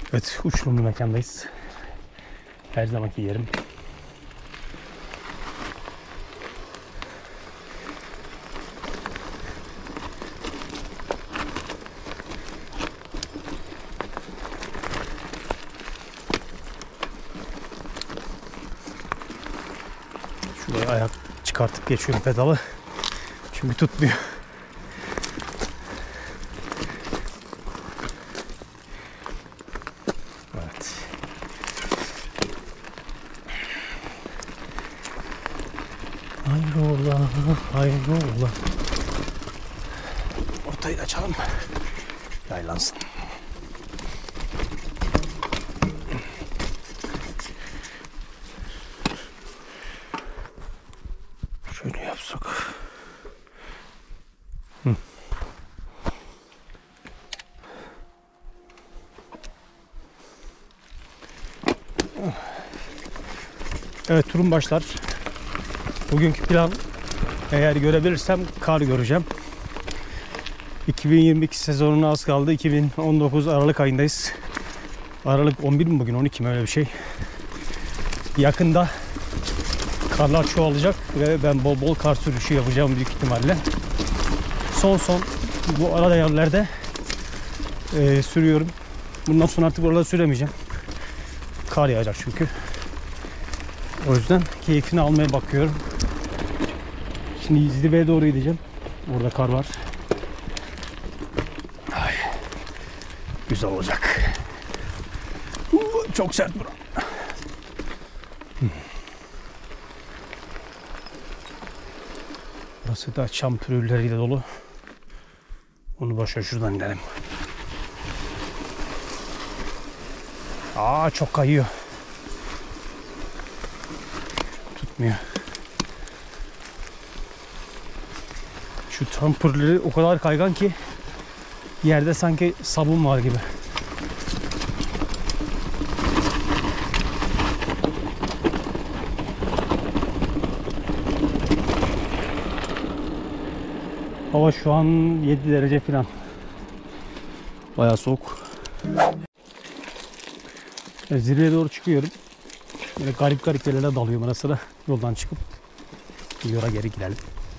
Evet, uçurumlu mekandayız. Her zamanki yerim. Şuraya ayak çıkartıp geçiyorum pedalı. Çünkü tutmuyor. Evet. Hayrola, hayrola. Ortayı da açalım. Yaylansın. Şöyle yapsak. Evet, turum başlar. Bugünkü plan, eğer görebilirsem kar göreceğim. 2022 sezonuna az kaldı. 2019 Aralık ayındayız. Aralık 11 mi bugün, 12 mi, öyle bir şey. Yakında karlar çoğalacak ve ben bol bol kar sürüşü yapacağım büyük ihtimalle. Son bu arada yerlerde sürüyorum. Bundan sonra artık oralarda süremeyeceğim. Kar yağacak çünkü. O yüzden keyfini almaya bakıyorum. Şimdi zirveye doğru gideceğim. Orada kar var. Ay, güzel olacak. Çok sert bura. Burası da çam türleriyle dolu. Onu boş ver, şuradan inelim. Aa, çok kayıyor. Tutmuyor. Şu çam türleri o kadar kaygan ki yerde sanki sabun var gibi. Hava şu an 7 derece falan. Bayağı soğuk. Zirveye doğru çıkıyorum. Böyle garip yerlere dalıyorum ara sıra. Yoldan çıkıp yola geri gidelim.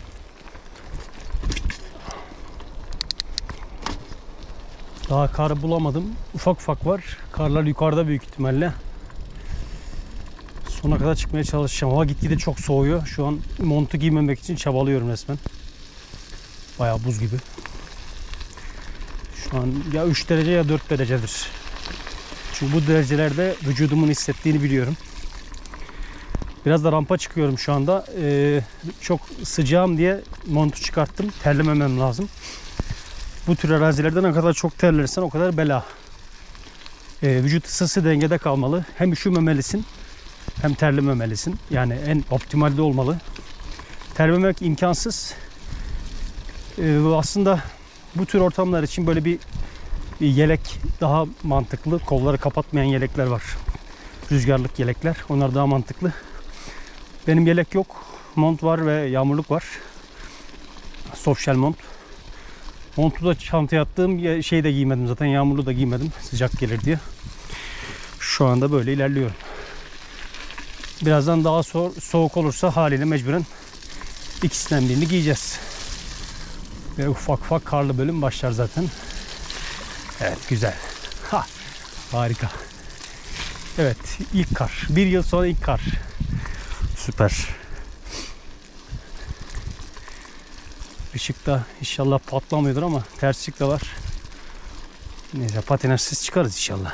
Daha kar bulamadım. Ufak var. Karlar yukarıda büyük ihtimalle. Sona kadar çıkmaya çalışacağım. Hava gitgide çok soğuyor. Şu an montu giymemek için çabalıyorum resmen. Bayağı buz gibi. Şu an ya 3 derece ya 4 derecedir. Çünkü bu derecelerde vücudumun hissettiğini biliyorum. Biraz da rampa çıkıyorum şu anda. Çok sıcağım diye montu çıkarttım. Terlememem lazım. Bu tür arazilerde ne kadar çok terlersen o kadar bela. Vücut ısısı dengede kalmalı. Hem üşümemelisin hem terlememelisin. Yani en optimalde olmalı. Terlememek imkansız. Aslında bu tür ortamlar için böyle bir yelek daha mantıklı. Kolları kapatmayan yelekler var. Rüzgarlık yelekler. Onlar daha mantıklı. Benim yelek yok. Mont var ve yağmurluk var. Softshell mont. Montu da çantaya attığım şeyi de giymedim zaten. Yağmurlu da giymedim. Sıcak gelir diye. Şu anda böyle ilerliyorum. Birazdan daha soğuk olursa haliyle mecburen ikisinden birini giyeceğiz. Ve ufak karlı bölüm başlar zaten. Evet, güzel. Ha, harika. Evet, ilk kar. Bir yıl sonra ilk kar. Süper. Işık da inşallah patlamıyordur ama ters ışık da var. Neyse, patinajsız çıkarız inşallah.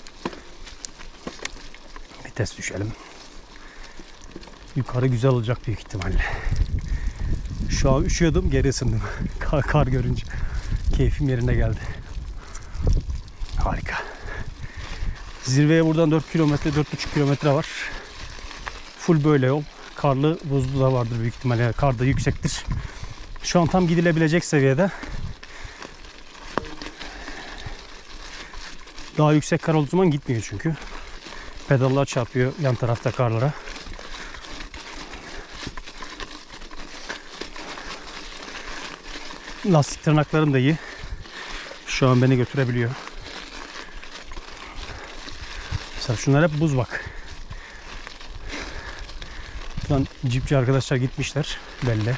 Vites düşelim. Yukarı güzel olacak büyük ihtimalle. Şu an üşüyordum, geri ısındım. Kar görünce keyfim yerine geldi. Harika. Zirveye buradan 4 kilometre, 4,5 kilometre var. Full böyle yol. Karlı, buzlu da vardır büyük ihtimalle. Kar da yüksektir. Şu an tam gidilebilecek seviyede. Daha yüksek kar olduğu zaman gitmiyor çünkü. Pedallar çarpıyor yan tarafta karlara. Lastik tırnaklarım da iyi. Şu an beni götürebiliyor. Mesela şunlar hep buz bak. Buradan cipçi arkadaşlar gitmişler belli.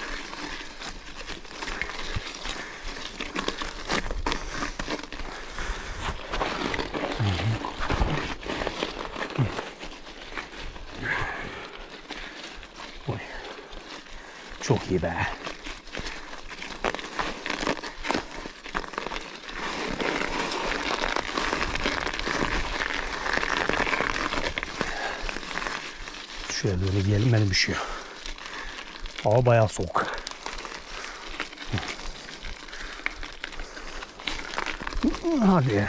Oy. Çok iyi be. Şöyle böyle giyelim, benim üşüyor. Hava bayağı soğuk. Hadi.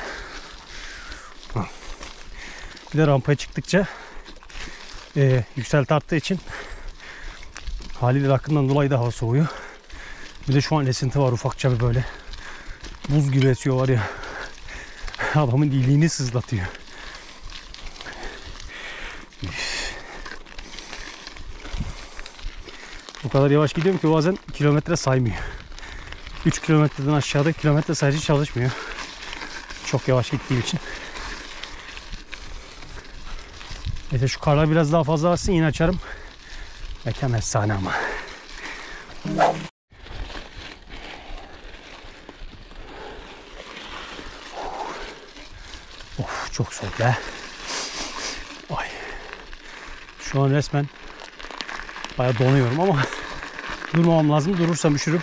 Bir de rampaya çıktıkça yükselti arttığı için haliyle rakımdan dolayı da hava soğuyor. Bir de şu an esinti var, ufakça bir böyle. Buz gibi esiyor var ya. Adamın iliğini sızlatıyor. O kadar yavaş gidiyorum ki bazen kilometre saymıyor. 3 kilometreden aşağıda kilometre sayıcı çalışmıyor. Çok yavaş gittiğim için. Neyse şu karlar biraz daha fazla artsın, yine açarım. Mekan efsane ama. Of, çok soğuk be. Ay. Şu an resmen bayağı donuyorum ama durmamam lazım. Durursam üşürüm.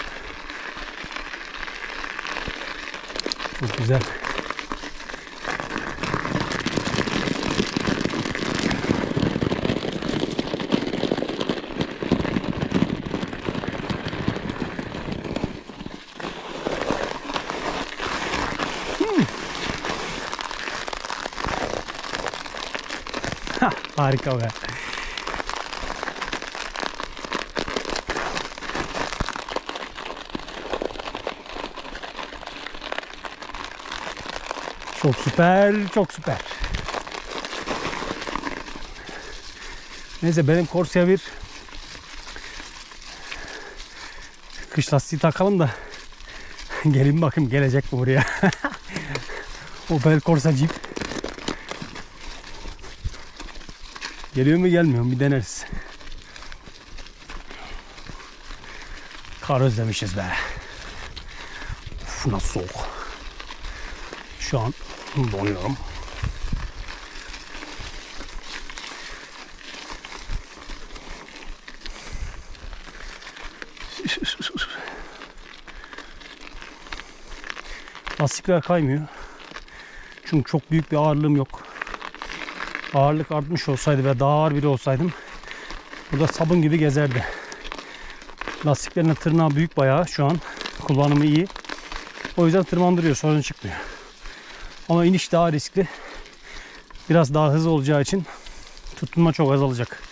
Çok güzel. Harika be. Çok süper, çok süper. Neyse benim Corsia bir kış lastiği takalım da gelin bakayım gelecek mi buraya. Opel Corsa Jeep. Geliyor mu gelmiyor mu bir deneriz. Kar özlemişiz be. Uf, nasıl soğuk. Şu an donuyorum. Lastikler kaymıyor. Çünkü çok büyük bir ağırlığım yok. Ağırlık artmış olsaydı ve daha ağır biri olsaydım burada sabun gibi gezerdi. Lastiklerin tırnağı büyük bayağı, şu an kullanımı iyi. O yüzden tırmandırıyor, sorun çıkmıyor. Ama iniş daha riskli. Biraz daha hızlı olacağı için tutunma çok azalacak.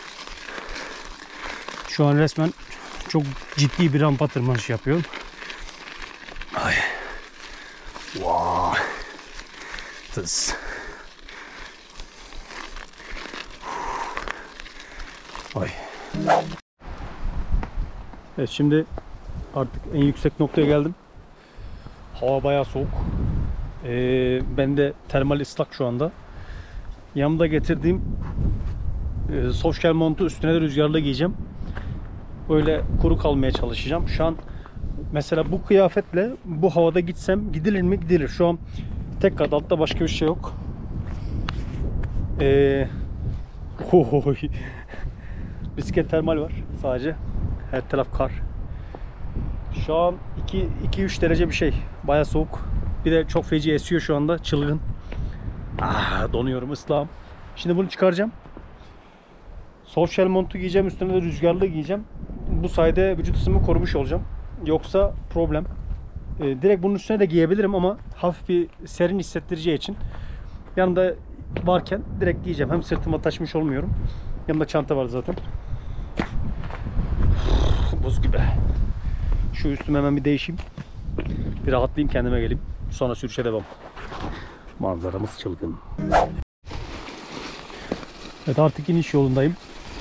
Şu an resmen çok ciddi bir rampa tırmanışı yapıyorum. Ay. Wow. Tız. Ay. Evet, şimdi artık en yüksek noktaya geldim. Hava bayağı soğuk. Ben de termal ıslak şu anda. Yanımda getirdiğim softshell montu, üstüne de rüzgarlı giyeceğim. Böyle kuru kalmaya çalışacağım. Şu an mesela bu kıyafetle bu havada gitsem gidilir mi? Gidilir. Şu an tek kat, altta başka bir şey yok. Bisiklet termal var sadece. Her taraf kar. Şu an 2-3 derece bir şey. Bayağı soğuk. Bir de çok feci esiyor şu anda. Çılgın. Donuyorum, ıslahım. Şimdi bunu çıkaracağım. Softshell montu giyeceğim. Üstüne de rüzgarlı giyeceğim. Bu sayede vücut ısımı korumuş olacağım. Yoksa problem. Direkt bunun üstüne de giyebilirim ama hafif bir serin hissettireceği için yanımda varken direkt giyeceğim. Hem sırtıma taşmış olmuyorum. Yanımda çanta var zaten. Buz gibi. Şu üstümü hemen bir değişeyim. Bir rahatlayayım, kendime geleyim. Sonra sürüşe devam. Manzaramız çılgın. Evet, artık iniş yolundayım.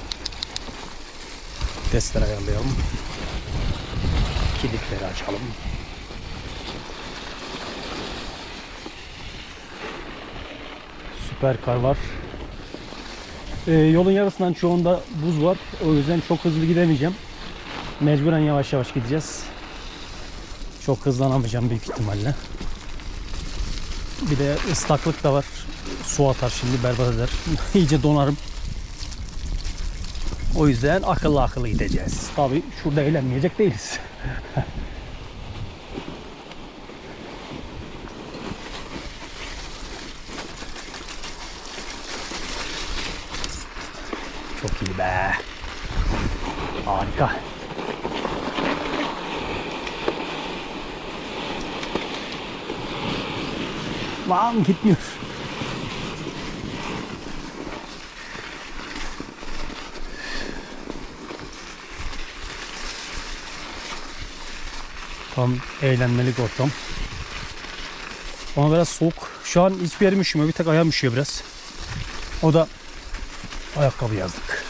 Testleri ayarlayalım. Kilitleri açalım. Süper kar var. Yolun yarısından çoğunda buz var. O yüzden çok hızlı gidemeyeceğim. Mecburen yavaş yavaş gideceğiz. Çok hızlanamayacağım büyük ihtimalle. Bir de ıslaklık da var. Su atar şimdi, berbat eder. İyice donarım. O yüzden akıllı akıllı gideceğiz. Tabii şurada eğlenmeyecek değiliz. Çok iyi be. Harika. Lan gitmiyor. Tam eğlenmelik ortam. Ama biraz soğuk. Şu an hiçbir yerim üşümüyor. Bir tek ayağım üşüyor biraz. O da ayakkabı yazdık.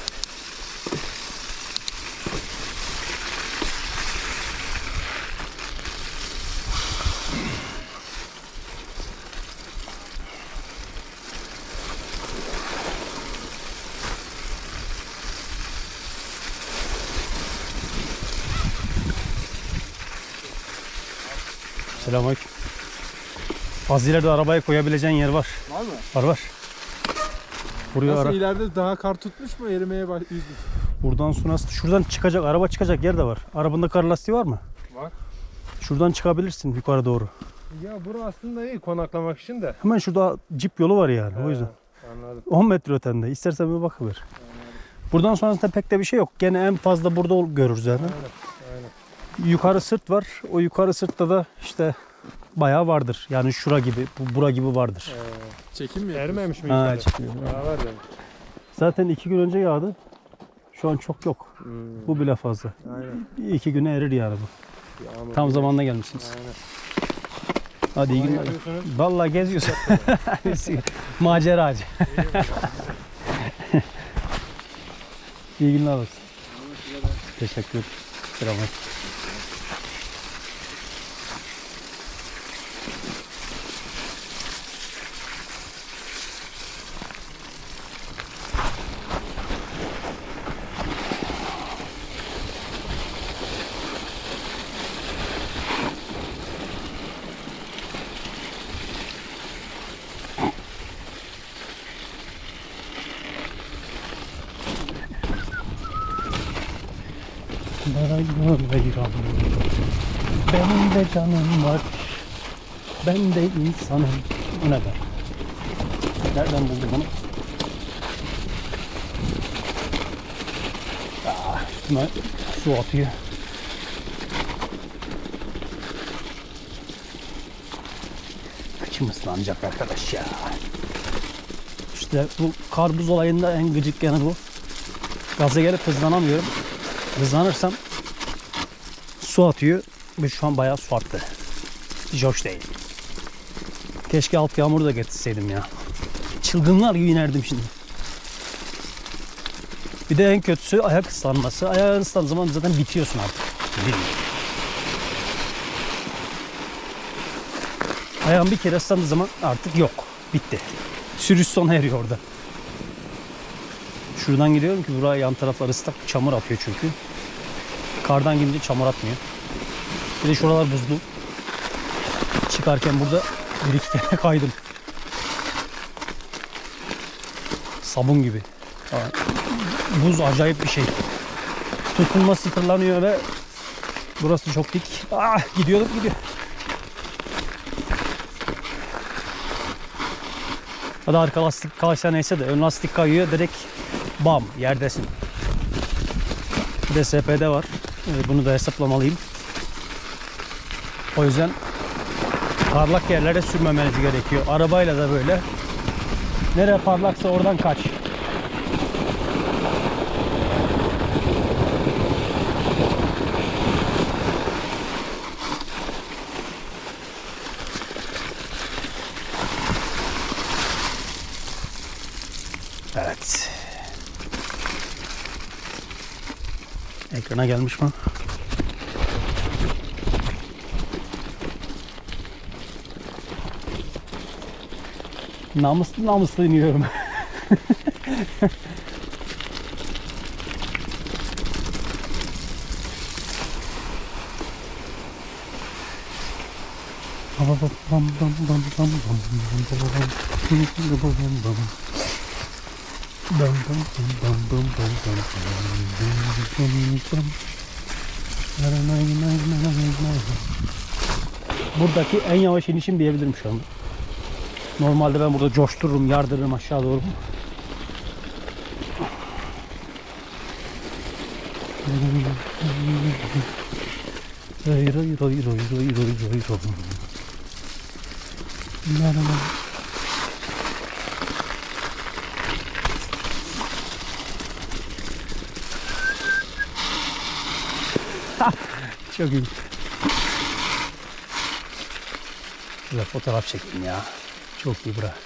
Selamünaleyküm. Az ileride arabaya koyabileceğin yer var. Var mı? Var var. Buraya Nasıl ileride daha kar tutmuş mu, erimeye yüzdü? Buradan sonra şuradan çıkacak, araba çıkacak yer de var. Arabanda kar lastiği var mı? Var. Şuradan çıkabilirsin yukarı doğru. Ya burası aslında iyi konaklamak için de. Hemen şurada cip yolu var yani o yüzden. Anladım. 10 metre ötende. İstersen bir bakıver. Buradan sonrasında pek de bir şey yok. Gene en fazla burada görürüz yani. Aynen. Yukarı sırt var. O yukarı sırtta da işte bayağı vardır. Yani şura gibi, bura gibi vardır. Çekim mi? Erimemiş mi? Ha, yukarı? çekiyor. Daha var yani. Zaten 2 gün önce yağdı. Şu an çok yok. Bu bile fazla. Aynen. Bir 2 güne erir yani bu. Yağmur Tam gibi. zamanında gelmişsiniz. Aynen. Hadi iyi Ne günler. yapıyorsunuz? Vallahi geziyoruz. Maceracı. İyi günler olsun. Teşekkür ederim. Selamünaleyküm. Benim de canım var. Ben de insanım. Bu ne be? Nereden buldum bunu? Üstüme su atıyor. Kıçım ıslanacak arkadaş ya. İşte bu kar buz olayında en gıcık yanı bu. Gaza gelip hızlanamıyorum. Hızlanırsam su atıyor ve şu an bayağı su attı. Hiç hoş değil. Keşke alt yağmuru da getirseydim ya. Çılgınlar gibi inerdim şimdi. Bir de en kötüsü ayak ıslanması. Ayağın ıslandığı zaman zaten bitiyorsun artık. Ayağın bir kere ıslandığı zaman artık yok. Bitti. Sürüş sona eriyor orada. Şuradan gidiyorum ki buraya yan taraflar ıslak, çamur atıyor çünkü. Kardan gidince çamur atmıyor. Bir de şuralar buzlu. Çıkarken burada bir iki kere kaydım. Sabun gibi. Buz acayip bir şey. Tutunma sıfırlanıyor ve burası çok dik. Gidiyor. Hadi arka lastik kaysa neyse de ön lastik kayıyor, direkt bam yerdesin. Bir de SPD var. Bunu da hesaplamalıyım. O yüzden parlak yerlere sürmemeniz gerekiyor. Arabayla da böyle. Nereye parlaksa oradan kaç. Evet. Ekrana gelmiş mi? Namuslu namuslu iniyorum. Buradaki en yavaş inişim diyebilirim şu anda. Normalde ben burada coştururum, yardırırım aşağı doğru. Ray ray ray ray ray ray ray ray. Çok iyi. Şurada fotoğraf çekeyim ya. Çok iyi bura.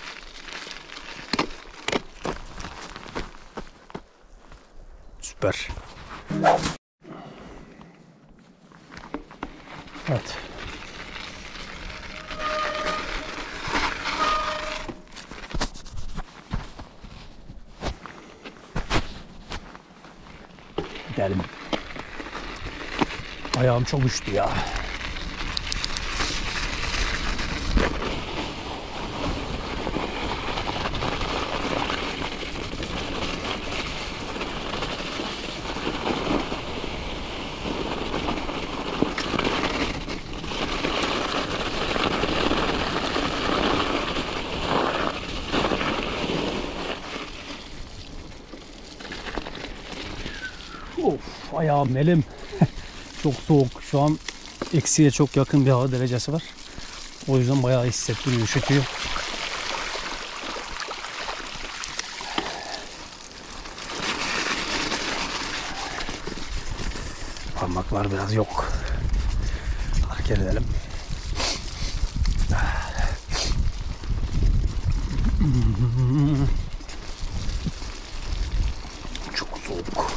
Süper. Evet. Gidelim. Ayağım çok üştü ya. Of, ayağım, elim. Çok soğuk. Şu an eksiye çok yakın bir hava derecesi var. O yüzden bayağı hissettiriyor, üşütüyor. Parmaklar biraz yok. Hareket edelim. Çok soğuk.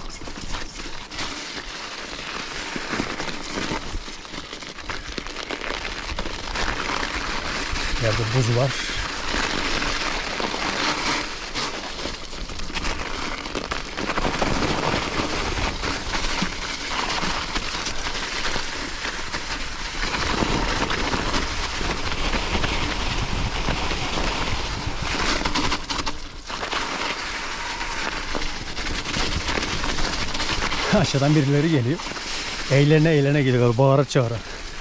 Yerde buz var. Aşağıdan birileri geliyor. Eğlene geliyor. Bağıra çağıra.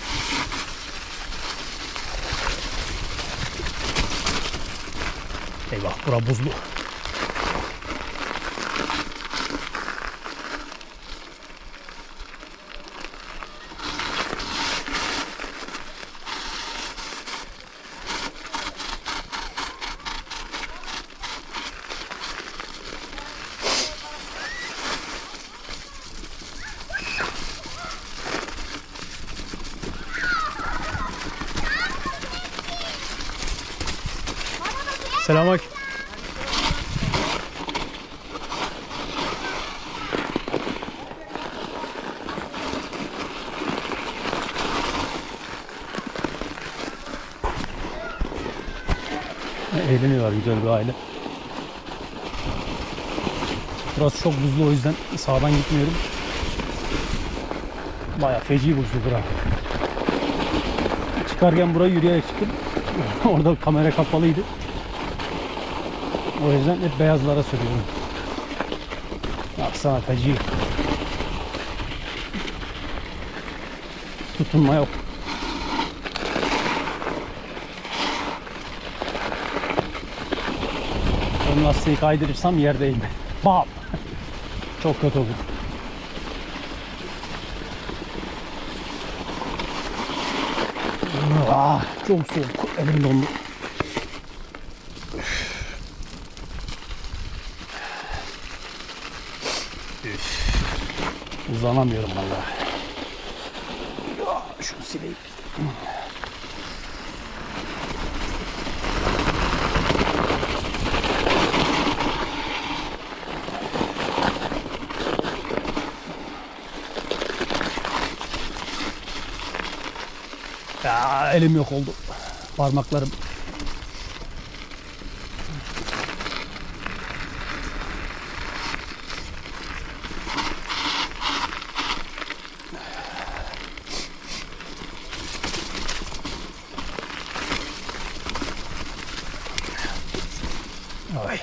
Eyvah, bura buzlu. Selamünaleyküm. Eğleniyorlar, güzel bir aile. Burası çok buzlu, o yüzden sağdan gitmiyorum. Bayağı feci buzlu bura. Çıkarken burayı yürüyerek çıktım. Orada kamera kapalıydı. O yüzden hep beyazlara sürüyorum. Baksana, feci. Tutunma yok. Ön lastiği kaydırırsam yerdeyim. Bam! Çok kötü olur. Ah, çok soğuk. Elim dondu. Uzanamıyorum vallahi. Şunu sileyim. Ya, elim yok oldu. Parmaklarım. Ay.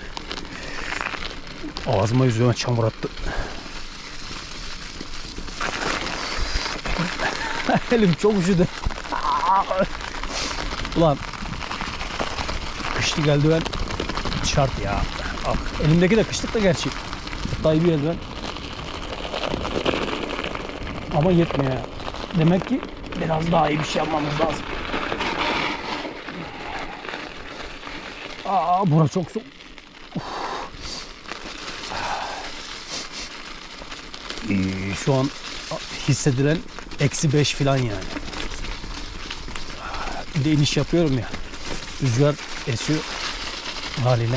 Ağzıma yüzüme çamur attı. Elim çok üşüdü. Ulan kışlık eldiven şart ya. Ah, elimdeki de kışlık da gerçi. Daha iyi bir eldiven. Ama yetmiyor ya. Demek ki biraz daha iyi bir şey yapmamız lazım. Burası çok soğuk. Şu an hissedilen -5 falan yani. Bir de iniş yapıyorum ya. Rüzgar esiyor haliyle.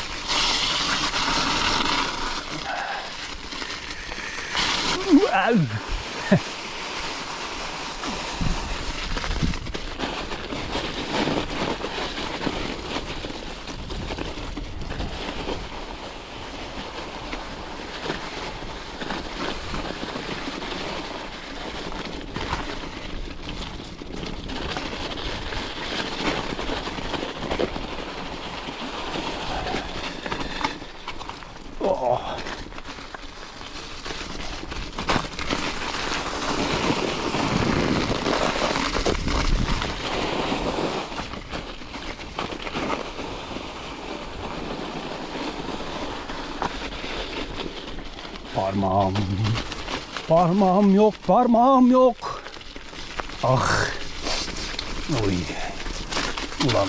Parmağım. Parmağım yok, parmağım yok. Ah. Oy. Ulan.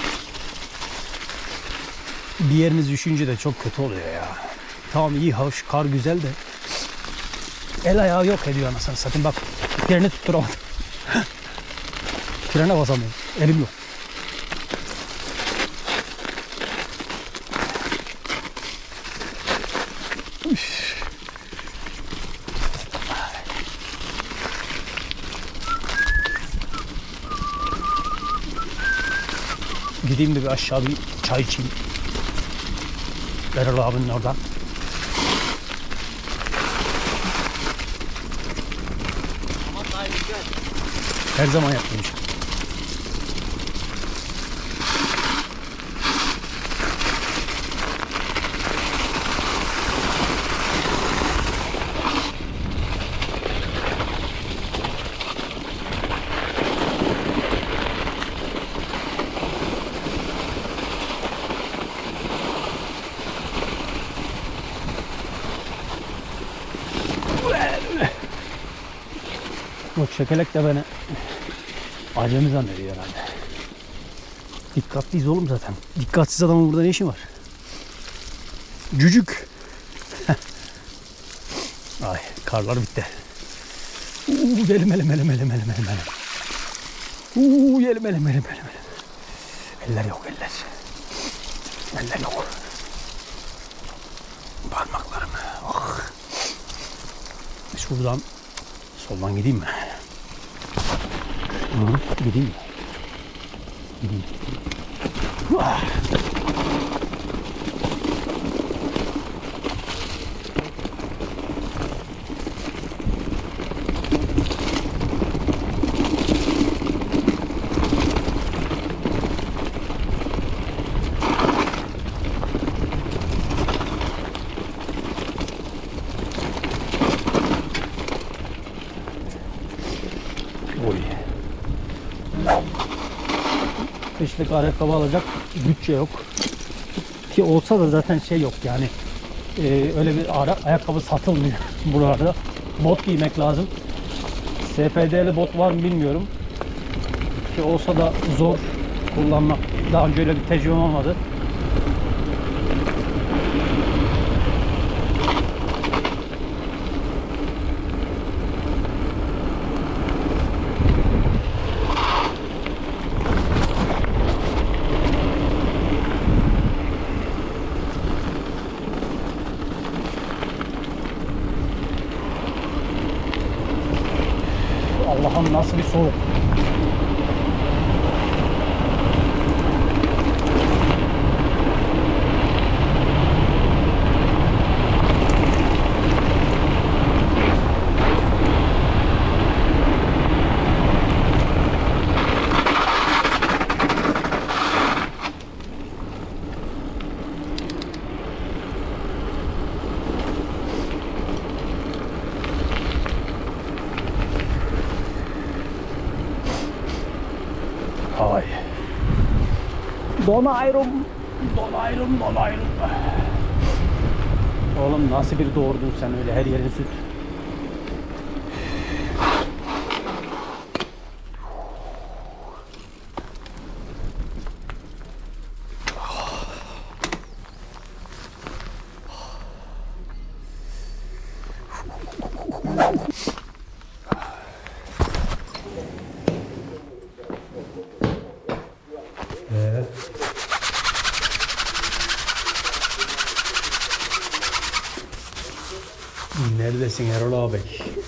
Bir yeriniz üşünce de çok kötü oluyor ya. Tamam iyi hoş, kar güzel de. El ayağı yok ediyor anasını satayım bak. Freni tutturamadım. Frene basamıyorum. Elim yok. Gideyim de bir aşağı bir çay içeyim. Erol abinin oradan. Her zaman yapmış. Yok şekelek de beni acemi zannediyor herhalde. Dikkatliyiz oğlum zaten. Dikkatsiz adamın burada ne işi var? Cücük. Ay karlar bitti. Elim elim elim elim elim elim elim. Elim elim elim elim. Eller yok eller. Eller yok. Parmaklarım. Oh. Şuradan soldan gideyim mi? Hı, gideyim mi? Gideyim. Ah. Kışlık ayakkabı alacak bütçe yok. Ki olsa da zaten şey yok yani. Öyle bir ayakkabı satılmıyor buralarda. Bot giymek lazım. SPD'li bot var mı bilmiyorum. Ki olsa da zor kullanmak. Daha önce öyle bir tecrübem olmadı. Allah'ım nasıl bir soğuk. Donayrum. Donayrum, donayrum. Oğlum nasıl bir doğurdun sen öyle her yerin süt. Neredesin Erol abi?